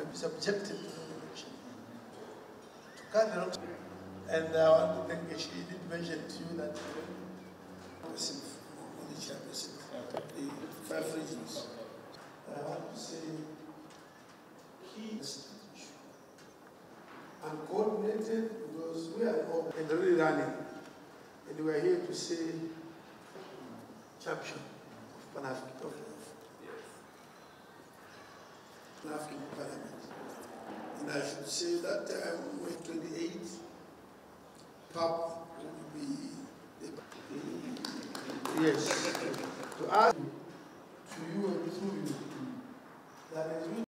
be subjected to the election. To cut the rope. And I want to thank you. She did mention to you that person for the chairperson, the 5 regions. I want to say key and coordinated because we are all and really running. And we are here to say champion of Pan-African Parliament. And I should say that time when 28, PAP will be yes. To add to you and through you that as we